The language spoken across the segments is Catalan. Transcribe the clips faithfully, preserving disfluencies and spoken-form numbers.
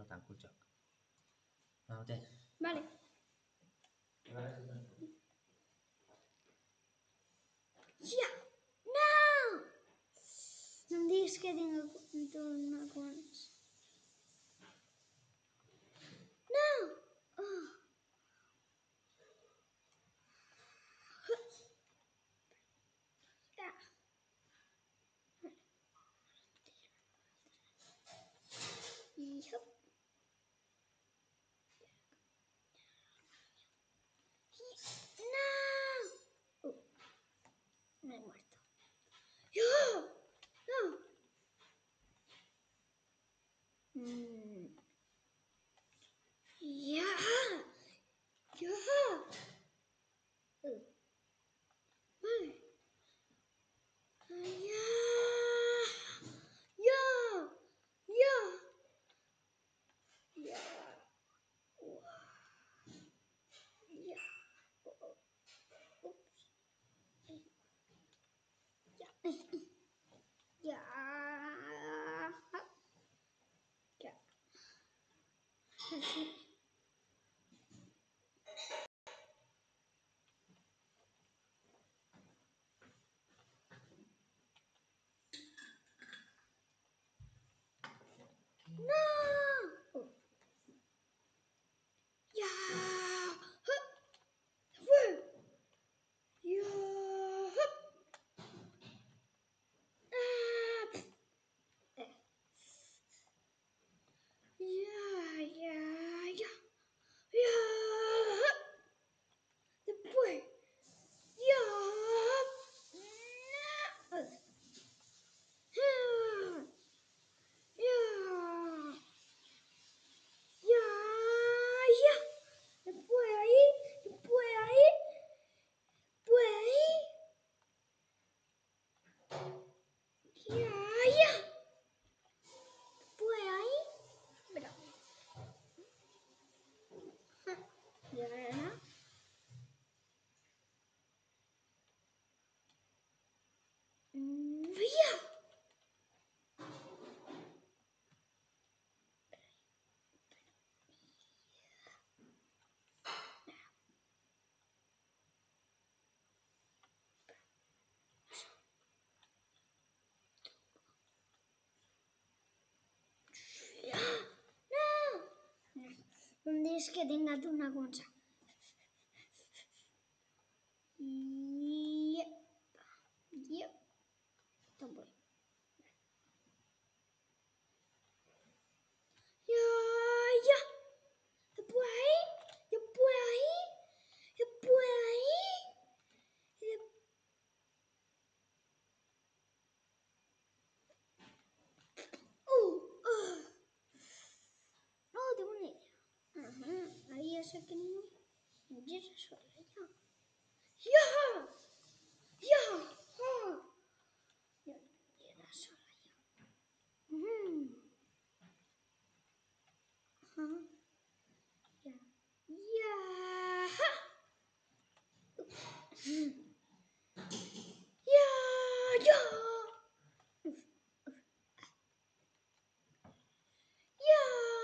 tanco el joc. No, té. Vale. Ja! No! No em diguis que tinc una quants. No! Oh. Ja. I hop. ¡No! Uh, me he muerto. ¡Yo! ¡No! Mm. ¡Ya! ¡Ya! Uh. Vale. ¡Ya! ¡Ya! ¡Ya! ¡Ya! ¡Ya! Ups. ¡Ya! ¡Ya! ¡Ya! ¡No! Uh. ¡Ya! ¡Fue! ¡Ya! ¡Ah! Eh. ¡Ya! ¡Ya! ¡Ya! ¡Ya! Después. ¡Ya! ¡No! ¡Ya! ¡Ya! ¡Ya! ¡Ya! Después ahí. Después ahí. Después ahí. ¡Ya! ¡Ya! Después ahí. Espera. Y ahora. Mm, ¡Ya! ¡Ya! ¡No! No em diguis que tinc una concha. Yep. Yep. Tampoc. ¡Ya! ¡Ya! Después ahí. Después ahí. Después ahí. Y de... ¡Uh! ¡Ah! Oh, tengo una idea. Ajá. Ahí ya sé que no. Ya se suele ya. ¡Ya! ¡Ya! ¡Ah! Ya, ya era sola ya. Mm. Ajá. Ya. ¡Ya! ¡Ja! ¡Ya! ¡Ya! ¡Ya!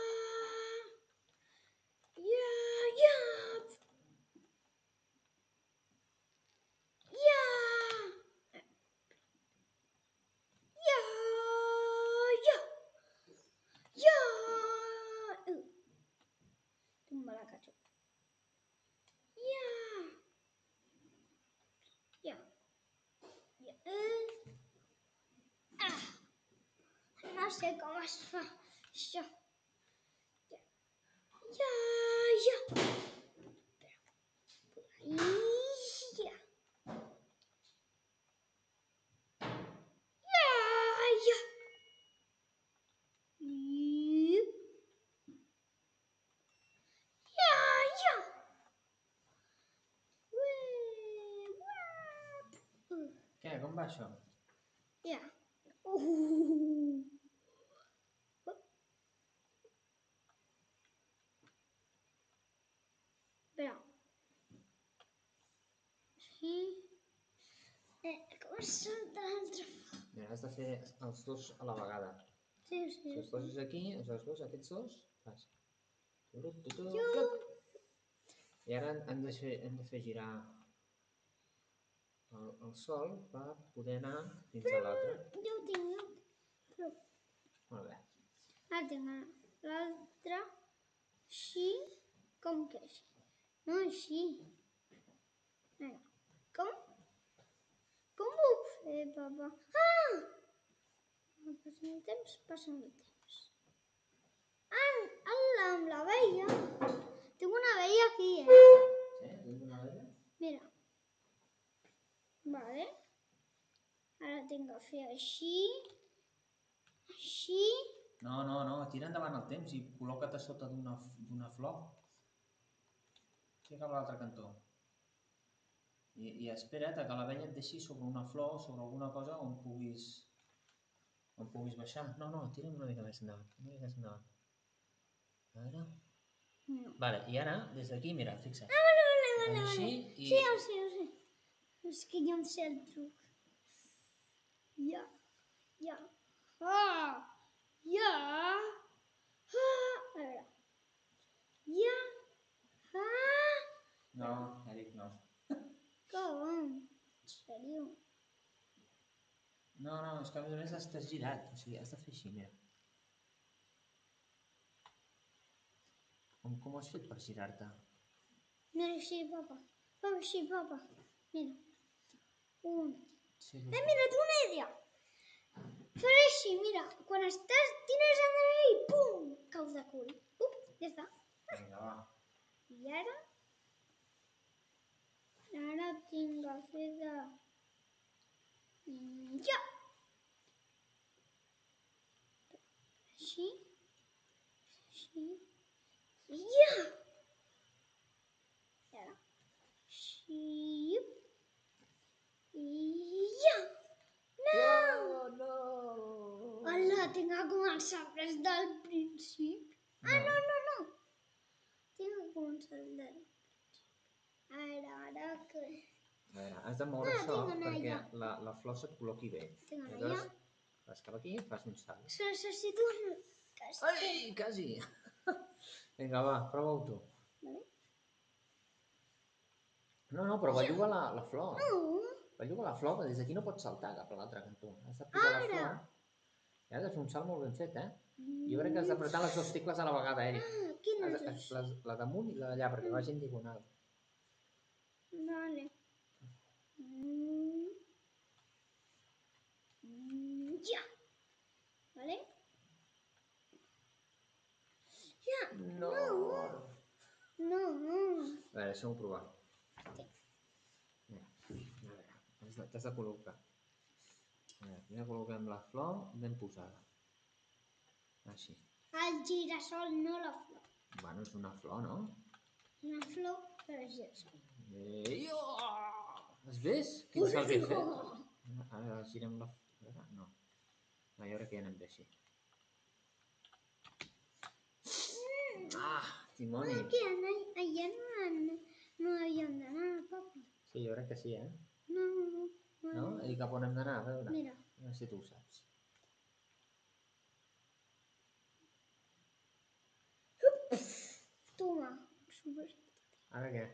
¡Ya! ¡Ya! ¡Ya! ¡Ya! ¡Ya! ¡Ya! Uh, tumba la cacho. ¡Ya! ¡Ya! ¡Ya! Uh, ah. No sé cómo es fa això. ¡Ya! ¡Ya! ¡Ya! ¡Ya! ¡Ya! ¡Ya! ¡Ya! ¡Ya! ¡Ya! Què, com va això? Ja. Uh. Espera. Sí. Eh, com és l'altre? Mira, has de fer els dos a la vegada. Sí, sí, Si els sí. poses aquí, els veus, aquests dos, fas... Tu, tu, tu, Jo- clap. I ara hem de fer, hem de fer girar el, el sol per poder anar fins a l'altre. Jo ho tinc, jo. Però Molt bé. ara tinc l'altre així, com que així? No així. Vinga, com? Com ho puc fer, papa? Ah! No passa el temps, passa el temps. Ah, ala, amb la vella. Tinc una vella aquí, eh? Sí? Tens una vella? Mira. Vale. Ara tinc que fer així. Així. No, no, no, tira endavant el temps i col·loca't a sota d'una d'una flor. Fica a l'altre cantó. I, I espera't a que la vella et deixi sobre una flor, sobre alguna cosa on puguis, on puguis baixar. No, no, tira una mica més endavant, una mica més endavant. A veure... No. Vale, i ara, des d'aquí, mira, fixa't. Ah, vale, vale, Fas vale. així vale. i... Sí, ho sé, ho sé. És que jo em sé el truc. Ja. Ja. Ah. Ja. Ah. A veure. Ja. Ah. No, Eric, no. Com? En sèrio? No, no, és que a més a més estàs girat, o sigui, has de fer així, mira. Com, com ho has fet per girar-te? Mira així, papa. Papa, així, papa. Mira. Un. Sí, Eh, mira, tu una idea. Fer així, mira. Quan estàs, tires enrere i pum! Caus de cul. Up, ja està. Vinga, va. I ara? Ara tinc que fer de... Ja! Així. Així. I ja! I ara. Així. I ja! No! no! Hola, tinc que començar des del principi. Ah, no, no, no. Tinc que començar des del principi. Ara, ara que... A veure, has de moure No, això tinc una perquè ja. la, la flor se't col·loqui bé. Tinc una Llavors, ja. fas cap aquí, fas un salt. Necessito un castell. Ai, quasi! Vinga, va, prova-ho tu. Vale? No, no, però belluga la, la flor. No. Belluga la flor, perquè des d'aquí no pots saltar cap a l'altre cantó. Has de posar la Ara. flor i has de fer un salt molt ben fet, eh? Jo crec que has d'apretar les dues tecles a la vegada, Eric. Ah, quines Has- dos? les- La damunt i la d'allà, perquè vagi en diagonal. Vale. Mm. Mm, ja. Vale? Ja. No! No. No. A veure, deixa'm-ho provar. Sí. Mira, a veure, t'has de, t'has de col·locar. A veure, primer col·loquem la flor ben posada. Així. El girassol, no la flor. Bueno, és una flor, no? Una flor, però és girassol. Eh, oh! Has vist? Quin salt que he fet? Ara girem la... A veure, no. No, jo crec que ja anem bé així. Ah, dimoni! Aquí, allà no, no havíem d'anar, papa. Sí, jo crec que sí, eh? No, no, no. No? I cap on hem d'anar? A veure. Mira. A veure si tu ho saps. Toma. Super. Ara què?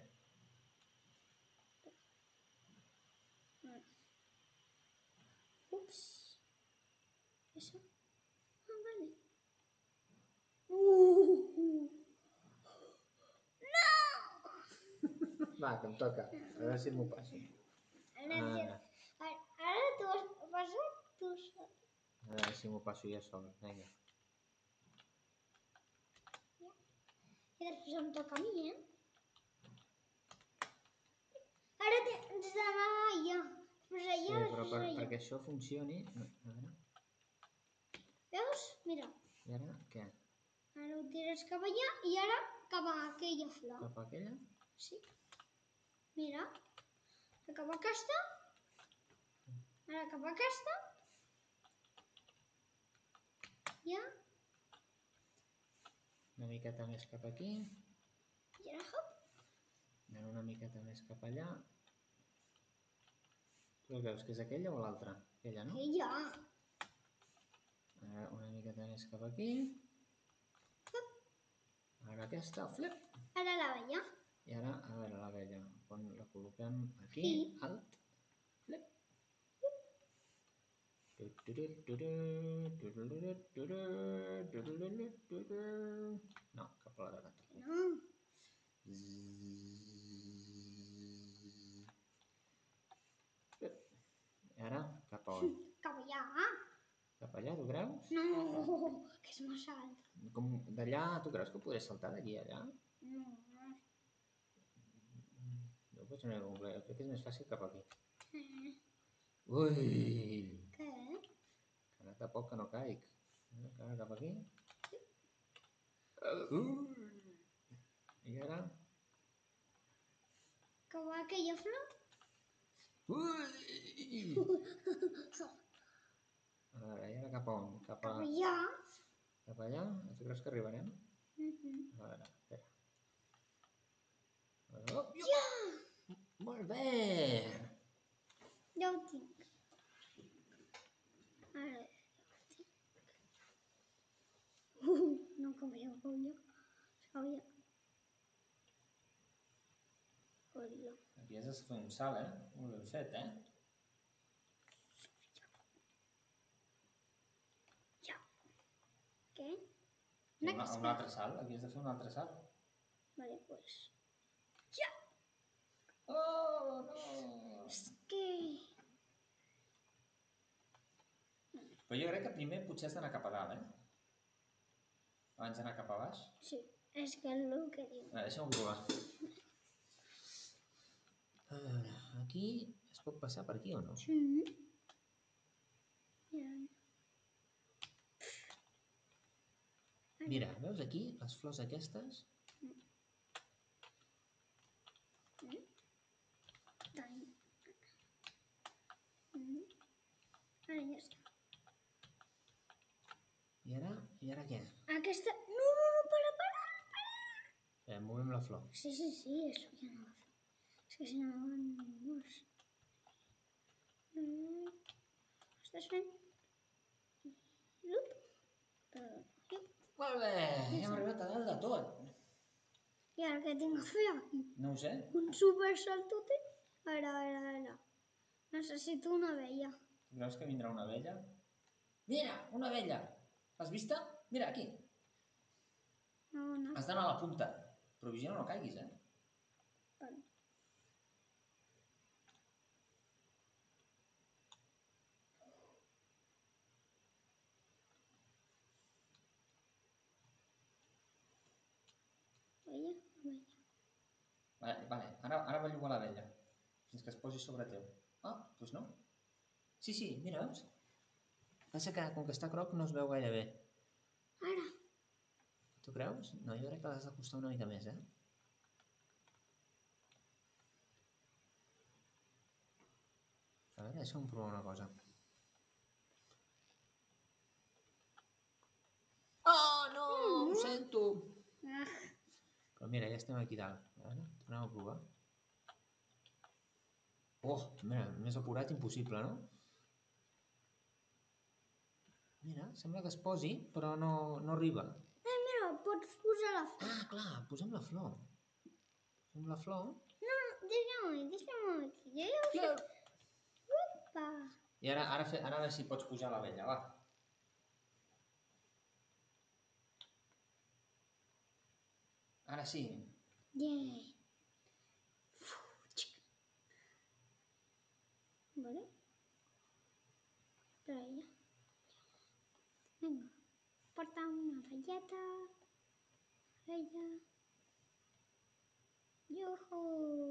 Ups. Eso. Ah, vale. Uh. No! Va, que em toca. A veure si m'ho passo. Ara, Ara. ara, ara tu has passat tu sol. A veure si m'ho passo jo sol. Vinga. I després em toca a mi, eh? Ara tens d'anar allà. Després Sí, allà, però després per, allà. perquè això funcioni... A veure, Veus? Mira. i ara què? Ara ho tires cap allà i ara cap a aquella flor. Cap a aquella? Sí. Mira. Cap a aquesta. Ara cap a aquesta. Ja. Una miqueta més cap aquí. I ara hop. I ara una miqueta més cap allà. Tu què veus, que és aquella o l'altra? Aquella, no? Aquella. Ara una miqueta més cap aquí. Ara aquesta, flip. Ara la veia. I ara, a veure, l'abella. Quan la col·loquem aquí, Sí. alt, flip. No, cap a l'altre cantó. No. I ara, cap a on? Cap allà. Cap allà, tu creus? No, que és massa alt. Com d'allà, tu creus que podré saltar d'aquí a allà? No. Jo ho faig una mica complex, crec que és més fàcil cap aquí. Eh, Ui! Què? Que anat a poc que no caic. Encara cap aquí. Ui! I ara? Que va aquella flor? Ui! A veure, i ara cap a on? Cap, a... Cap allà. cap allà? Tu creus que arribarem? Mhm. A veure, espera. A veure, oh, Ja! molt bé! Ja ho tinc. Ara ja ho tinc. Uh, no canvia el collo. Sabia. Collo. Aquí has de fer un salt, eh? Molt ben fet, eh? Ja. Què? I un, un altre salt, aquí has de fer un altre salt. Vale, pues. Ja! Oh, no! És que... Però jo crec que primer potser has d'anar cap a dalt, eh? Abans d'anar cap a baix. Sí, és que és el que diu. A veure, deixa'm provar. A veure, aquí es pot passar per aquí o no? Sí. Ja. Mira, veus aquí les flors aquestes? Mm. Tant. Mm. Ara ja està. I ara, i ara què? Aquesta... No, no, no, para, para, para. Eh, movem la flor. Sí, sí, sí, això ja no va fer. És que si no, no mors. Mm. Estàs fent? Lup. Uh, Molt bé, hem arribat a dalt de tot. I ara què tinc a fer aquí? No ho sé. Un super saltote? Ara, ara, ara. Necessito una abella. Tu creus que vindrà una abella? Mira, una abella! L'has vista? Mira, aquí. No, no. Has d'anar a la punta. Però vigila, no caiguis, eh? Vale. Abella, abella. Vale, vale. Ara, ara belluga l'abella. Fins que es posi sobre teu. Ah, doncs no. Sí, sí, mira, veus? Passa que com que està groc no es veu gaire bé. Ara. Tu creus? No, jo crec que l'has d'acostar una mica més, eh? A veure, deixa'm provar una cosa. Oh, no! Ho sento! Ah. Però mira, ja estem aquí dalt. A veure, tornem a provar. Oh, mira, més apurat impossible, no? Mira, sembla que es posi, però no, no arriba. Eh, mira, pots posar la flor. Ah, clar, posem la flor. Posem la flor. No, deixa'm, deixa'm aquí. Jo ja ho sé. Opa. I ara, ara, fe, ara a veure si pots pujar l'abella, va. Ara sí. Yeah. Vale. Per allà. Vinga. Porta una abelleta. Abella. Iuhu.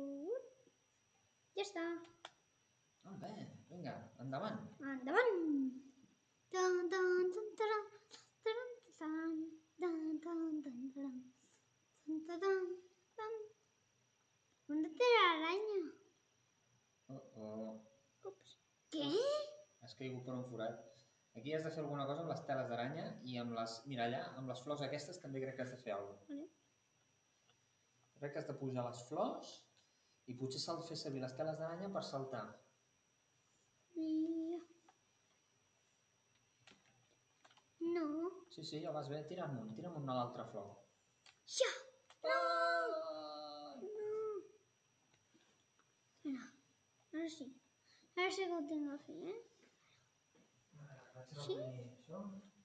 Ja està. Molt bé, vinga, endavant. Endavant. Tan, tan, tan, taran, taran, taran, tan, tan, tan, taran, tan, taran, tan. On té l'aranya? Oh, oh. Ups. Què? Has caigut per un forat. Aquí has de fer alguna cosa amb les teles d'aranya i amb les... Mira, allà, amb les flors aquestes també crec que has de fer alguna cosa. Vale. Crec que has de pujar les flors i potser s'ha de fer servir les teles d'aranya per saltar. Mira. No. Sí, sí, ja vas bé. Tira amunt, tira amunt a l'altra flor. Ja! No! Ai! No! Espera, ara sí. Ara sí que ho tinc a fer, eh? Sí? Això.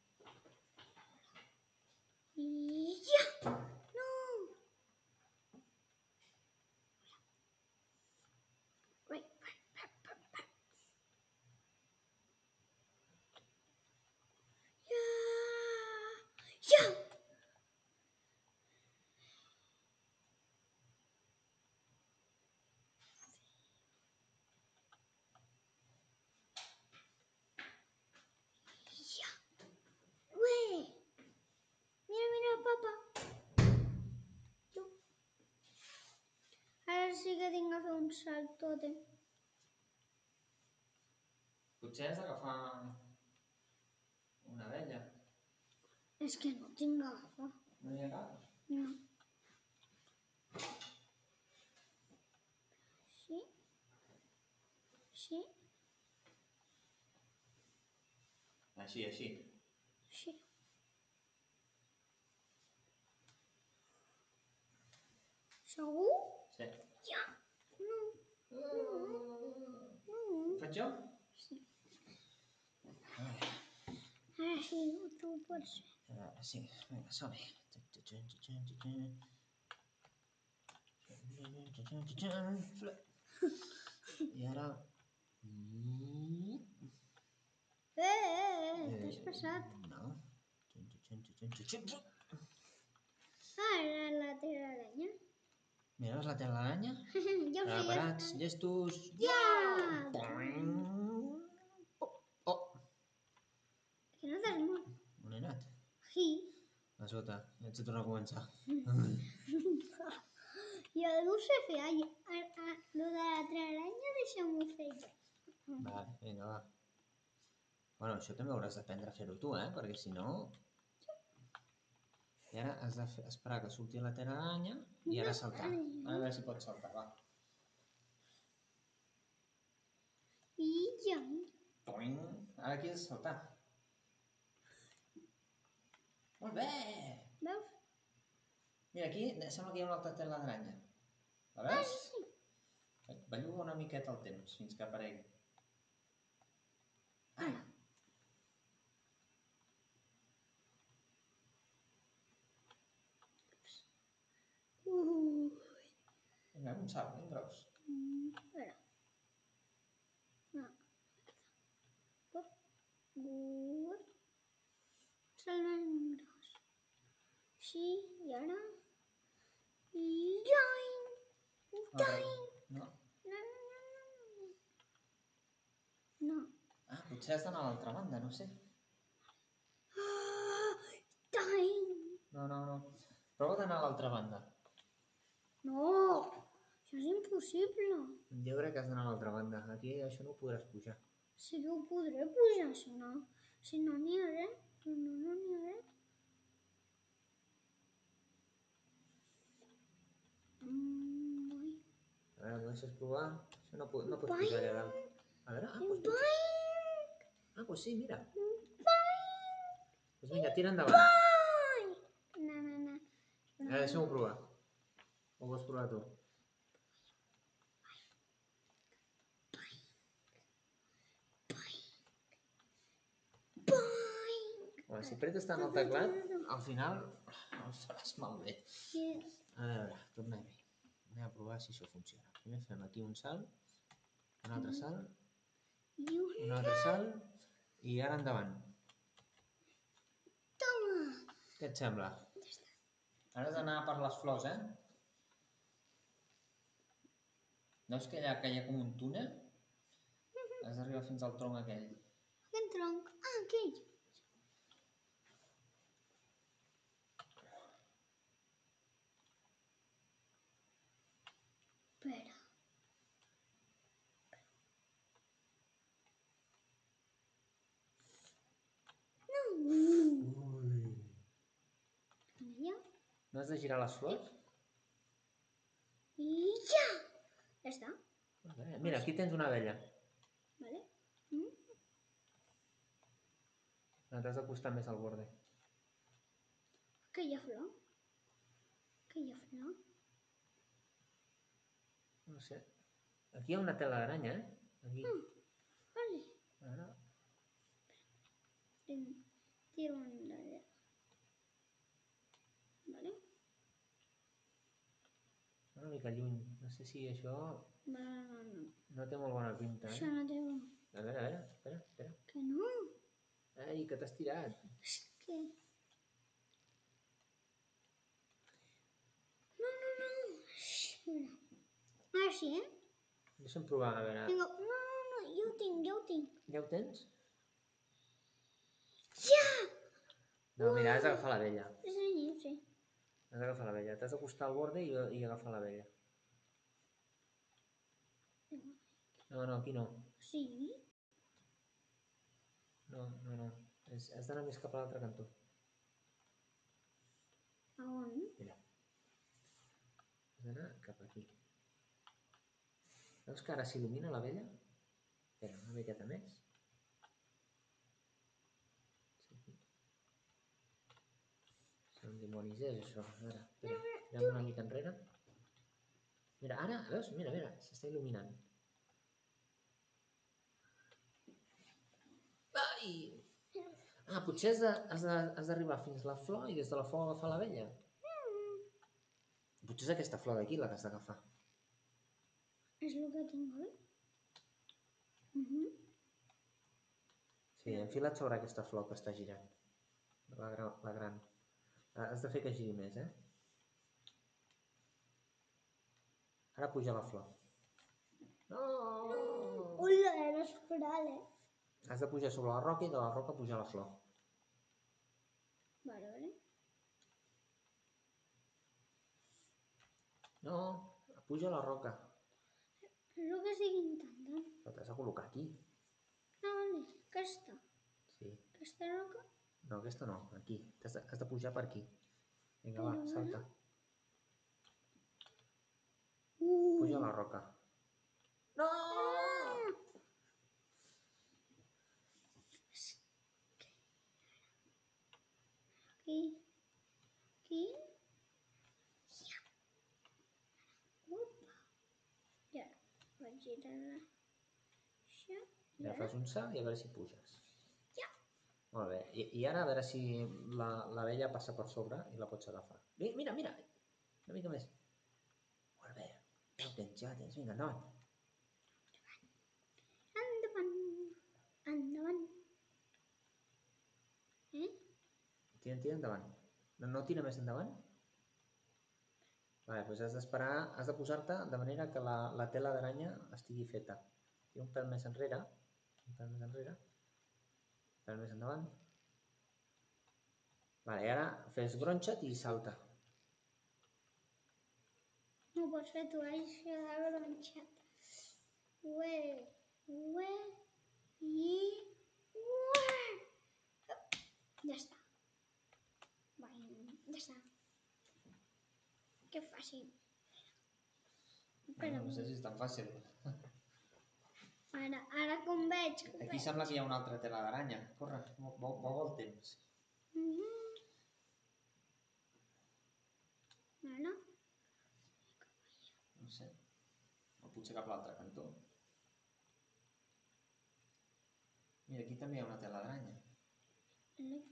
I ja! No! Right, right, right, right, right. Ja! Ja! Ja! Ué! Mira, mira, papa. Jo. Ara sí que tinc que fer un saltote. Potser has d'agafar una abella. És que no tinc agafa. No hi ha cap? No. Sí? Sí? Així, així. Sí. Segur? Sí. Ja! No. Uh, No. Ho faig jo? Sí. A veure, Ara sí, tu ho pots fer. a veure, sí. Vinga, som-hi. I ara... Eh, eh, eh, t'has passat. No. Ah, era la teva aranya. Mira, veus la telaranya? Ja ho sé, ja Preparats, està. llestos... Ja! Oh! Que no t'has mort. On he anat? Sí. A sota, haig de tornar a començar. Jo no ho sé fer. Ai, a, a, lo de la traranya deixa'm-ho fer jo. Vale, vinga, va. Bueno, això també hauràs d'aprendre a fer-ho tu, eh? Perquè si no... I ara has de fer, esperar que surti la telaranya i ara saltar. A veure si pots saltar, va. I ja. Toing. Ara aquí has de saltar. Molt bé! Veus? Mira, aquí sembla que hi ha una altra telaranya. La Ah, veus? sí, sí. Belluga una miqueta el temps fins que aparegui. Ara. Uh. Vinga, un salt, ben gros. Mm, espera. No. Up. Up. Salven gros. Sí, i ara... I join! Join! No. No, no, no, no. No. Ah, potser has d'anar a l'altra banda, no sé. Ah, join! No, no, no. Prova d'anar a l'altra banda. No! Això és impossible. Jo crec que has d'anar a l'altra banda. Aquí això no ho podràs pujar. Sí que ho podré pujar, si no, si no n'hi ha res. Si no, no n'hi ha res. Mm, ui. A veure, m'ho deixes provar? Això no, pot, no pots Boing. pujar allà dalt. A veure, ah, doncs puja. Boing! Ah, doncs sí, mira. Boing! Doncs vinga, tira endavant. Boing! No, no, no. A veure, deixa'm-ho provar. Ho vols provar tu? Boing! Bueno, si apretes tant el teclat, al final el faràs malbé. Yes. A veure, tornem-hi. Anem a provar si això funciona. Primer fem aquí un salt, un altre salt, I un altre salt i ara endavant. toma! Què et sembla? Ara has d'anar per les flors, eh? Veus que allà que hi ha com un túnel? Has d'arribar fins al tronc aquell. Quin tronc? Ah, aquell. Espera. No! Ui. Allà. No has de girar les flors? I ja! Ja està. Mira, aquí tens una abella. Vale? Mm? No, t'has d'acostar més al borde. Que hi ha flor? Que hi ha flor? No sé. Aquí hi ha una tela d'aranya, eh? Aquí. Ah, vale. Ara. Tiro enrere. Vale. Una mica lluny. No sé si això No, no, no. no té molt bona pinta, Això eh? no té... A veure, a veure, espera, espera. Que no? Ai, que t'has tirat. És que... No, no, no. Mira. Ara sí, eh? Deixa'm provar, a veure. Tinc... No, no, no, jo ho tinc, jo ho tinc. Ja ho tens? Ja! No, mira, has d'agafar la vella. Sí, sí. Has d'agafar la vella. T'has d'acostar al borde i, i agafar la vella. No, no, aquí no. Sí? No, no, no. Has, has d'anar més cap a l'altre cantó. A on? Mira. Has d'anar cap aquí. Veus que ara s'il·lumina la vella? Espera, una miqueta més. Sí, aquí. Sant dimonis és això. A veure, espera, tirem una mica enrere. Mira, ara, veus? Mira, mira, s'està il·luminant. Ai! Ah, potser has de- has de- has d'arribar fins la flor i des de la flor agafar la vella. Potser és aquesta flor d'aquí la que has d'agafar. És el que tinc, oi? Mhm. Sí, enfila't sobre aquesta flor que està girant. La, gra- la gran. Ah, has de fer que giri més, eh? Ara puja la flor. No! Hola, era espiral, eh? Has de pujar sobre la roca i de la roca pujar la flor. Vale, vale. No, puja la roca. És el que estic intentant. Però t'has de col·locar aquí. Ah, vale. Aquesta. Sí. Aquesta roca. No, aquesta no, aquí. Has de, has de pujar per aquí. Vinga, Però va, ara... salta. Uh! Puja a la roca. No! Ah! Aquí. Aquí. Ja. Opa. Ja. Vaig girar això. I Ja ara... fas un salt i a veure si puges. Ja. Molt bé. I, i ara a veure si la, la vella passa per sobre i la pots agafar. Vinga, mira, mira. Una mica més. Molt bé. Ja ho tens, ja ho tens. Vinga, endavant. Endavant. Endavant. Eh? Tira, tira endavant. No, no tira més endavant? Vale, doncs has d'esperar, has de posar-te de manera que la, la tela d'aranya estigui feta. Tira un pèl més enrere. Un pèl més enrere. Un pèl més endavant. Vale, i ara fes gronxa't i salta. No pots fer tu això de gronxat. Ué, ué, i... Ué! Ja està. Va, ja està. Que fàcil. Espera, No sé si és tan fàcil. ara, ara com veig... Com Aquí veig. sembla que hi ha una altra tela d'aranya. Corre, mou, mou el temps. Mhm. Ara, No sé. O potser cap a l'altre cantó. Mira, aquí també hi ha una tela d'aranya. ara.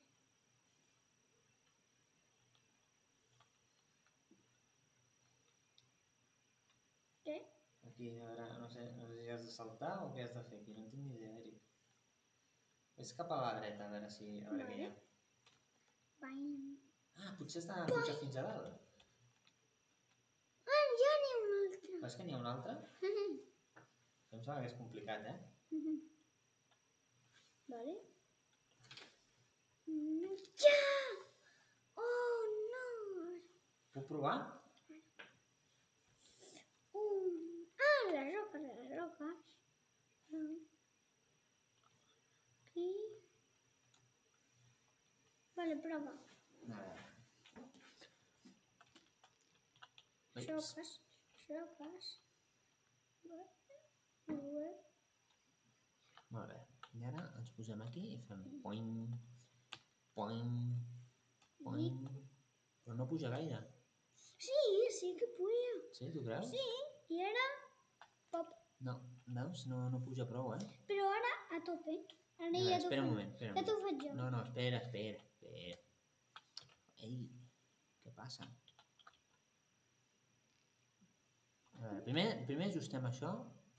Què? Aquí, a veure, no sé, no sé si has de saltar o què has de fer aquí. No en tinc ni idea, Eric. Ves cap a la dreta, a veure si... A veure què hi ha. Bam. Ah, potser has de pujar fins a dalt. Ah, ja n'hi ha un altre. Veus que n'hi ha un altre? Mhm. Em sembla que és complicat, eh? Mhm. Vale. Mm, ja! Oh, no! Puc provar? Un... Ah, les roques, les roques. Mm. Aquí. Vale, prova. A veure. Ui, Roques, roques. Ué, ué. molt bé. I ara ens posem aquí i fem poing. Poing, poing. Però no puja gaire. Sí, sí que puja. Sí, tu creus? Sí, i ara... Pop. No, veus? No, no puja prou, eh? Però ara a tope. Ara A veure, ja t'ho espera un faig. moment, espera un Ja t'ho moment. faig jo. No, no, espera, espera, espera. Ei, què passa? A veure, primer, primer ajustem això.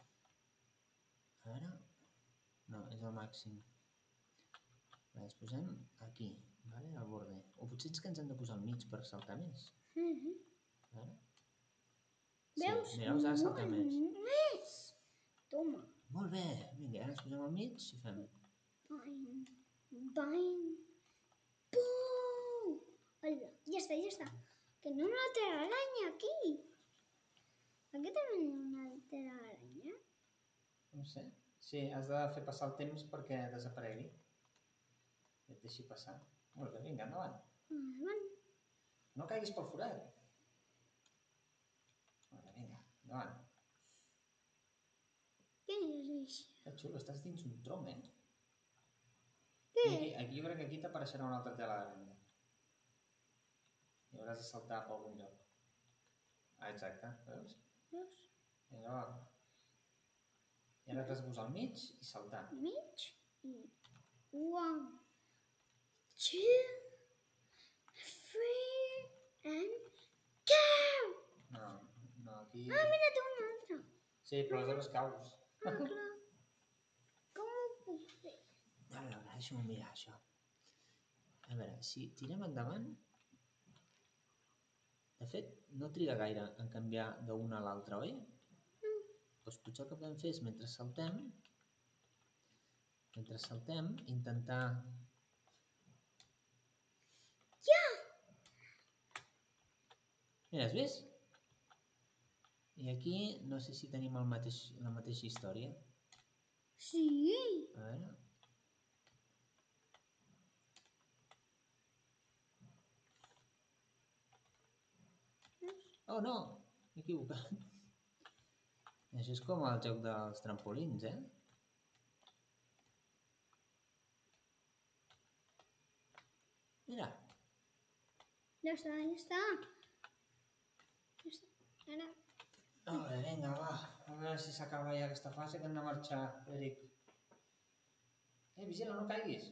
A veure... No, és el màxim. Ens posem aquí, vale, al borde. O potser és que ens hem de posar al mig per saltar més. Mhm. A veure. Veus? Sí, mira, ara salta Molt més. més. Toma. Molt bé, vinga, ara ens posem al mig i fem... Bang, bang, pum. Hola, ja està, ja està. Que no una telaraña aquí. Aquí també hi ha una telaraña. No sé. Sí, has de fer passar el temps perquè desaparegui. I et deixi passar. Molt bé, vinga, endavant. Endavant. No caiguis pel forat. Molt bé, vinga, endavant. Què és això? Que xulo, estàs dins un trom, eh? Què? I aquí, aquí jo crec que aquí t'apareixerà una altra tela d'aranya. I hauràs de saltar per algun lloc. Ah, exacte, veus? Veus? Vinga, va. I ara t'has de posar al mig i saltar. Mig i... One, two, three, and go! No, no, aquí... Ah, mira, té una altra. Sí, però aleshores caus. Ah, clar. Com ho puc fer? A veure, deixa'm mirar això. A veure, si tirem endavant... De fet, no triga gaire en canviar d'una a l'altra, oi? Mm. Doncs potser el que podem fer és, mentre saltem, mentre saltem, intentar... Ja! Mira, has vist? I aquí no sé si tenim el mateix, la mateixa història. Sí. A veure... Oh, no! M'he equivocat. Això és com el joc dels trampolins, eh? Mira. Ja està, ja està. Ja està. Ara... Vale, vinga, va. A veure si s'acaba ja aquesta fase que hem de marxar, Eric. Eh, vigila, no caiguis.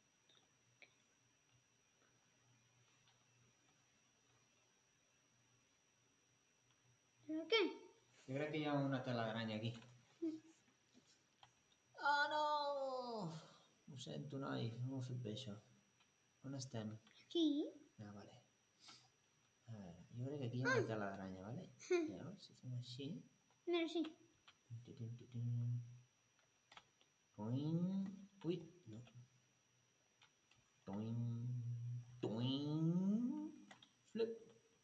Però què? Jo crec que hi ha una tela d'aranya aquí. Mm. Oh, no! Ho sento, noi, no ho he fet bé, això. On estem? Aquí? Ah, vale. A veure, jo crec que aquí hi ha una tela d'aranya, vale? Veus? Si fem així... Mira, sí. Toing... Ui, no. Toing... Toing... Flip.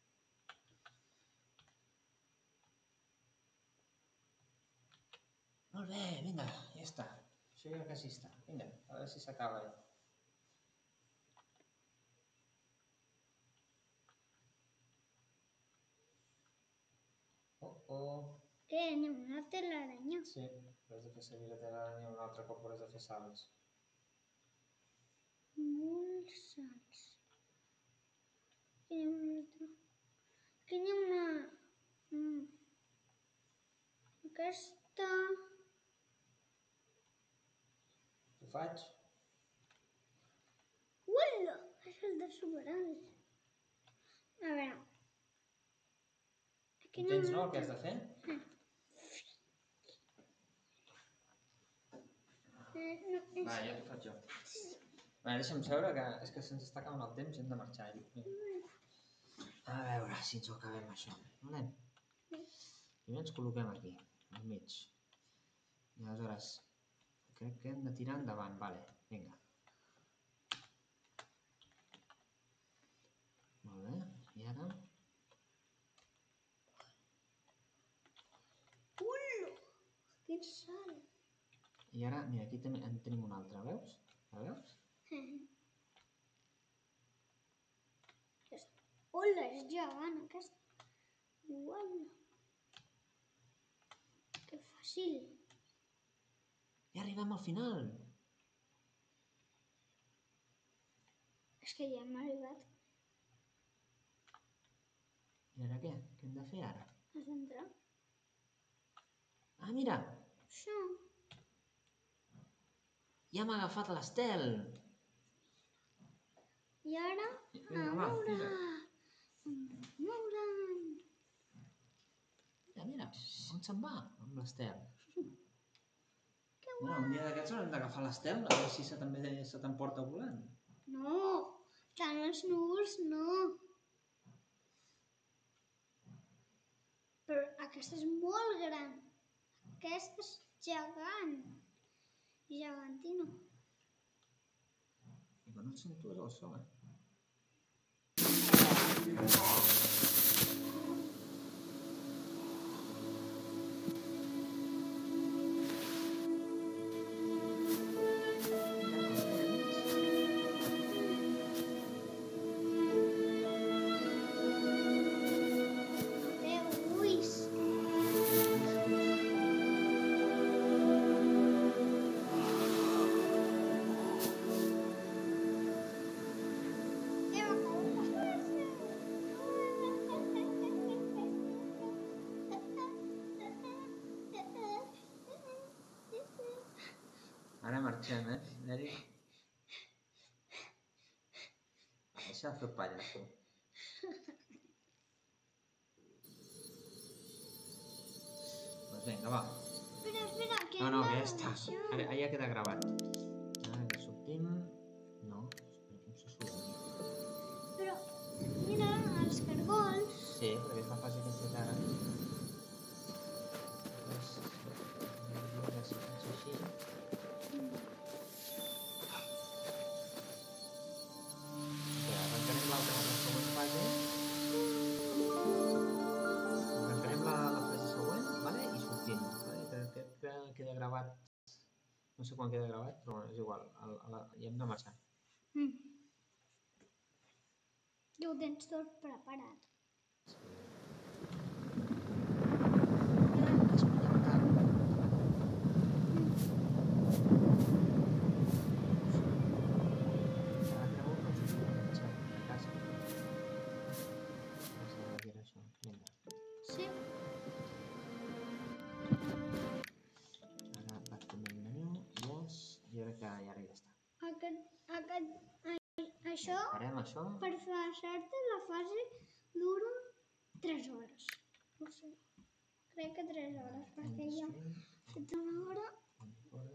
Molt bé, vinga, ja està. Això ja quasi està. Vinga, a veure si s'acaba ja. Oh, oh. Què? N'hi ha una telaraña. Sí, però has de fer servir la tela d'aranya un altre cop hauràs de fer salts. Molts salts. Aquí n'hi ha una altra. Aquí n'hi ha una... Mm. Aquesta... Ho faig? Uala! Ha saltat superalt. A veure... Aquí Ho n'hi ha tens, una no, el que altra. has de fer? Eh, no, és... Va, ja t'ho faig jo. Va, deixa'm seure, que és que se'ns està acabant el temps i hem de marxar. A veure si ens ho acabem, això. Vale? Primer ens col·loquem aquí, al mig. I aleshores, crec que hem de tirar endavant. Vale, vinga. Molt bé, i ara... Uala! Quin salt! I ara, mira, aquí també en tenim un altre, veus? La veus? Hola, és gegant aquesta. Uala! Que fàcil. Ja arribem al final! És que ja hem arribat. I ara què? Què hem de fer ara? Has d'entrar. Ah, mira! Això. Ja hem agafat l'estel! I ara, Vinga, a va, moure! tira. A moure! Mira, mira, on se'n va amb l'estel? Que Bueno, un dia d'aquests haurem d'agafar l'estel, a veure si se també se t'emporta volant. No, tant els núvols no. Però aquesta és molt gran. Aquesta és gegant. Gegantina. I que no et sento és el so, eh? Té ulls. Eva, com ho Ara marxem, eh, Neri? Deixa de fer el pallasso. Doncs vinga, va. Espera, espera, que No, no, hem que de ja està. baixar. Ara ja queda gravat. Ara que sortim... No, espera, com se surt aquí? Però, mira, els cargols. Sí, perquè és la fase que hem fet ara. Pues, a veure si faig així. Espera, arrencarem l'altra, la següent fase. Arrencarem la, la fase següent, vale? I sortim. Vale? Que, que, que queda gravat. No sé quan queda gravat, però bueno, és igual. A, a la, ja hem de marxar. Mm. Ja ho tens tot preparat. Ara creu que us ho marxem a casa. No sé què era això. Vinga. Sí. Ara vaig també el menú. Yes. Jo crec que ja, ara ja està. Aquest, aquest, ai, això, Farem això. per passar-te la fase, dura tres hores. No sé. Crec que tres hores, perquè ja End stream. fet una hora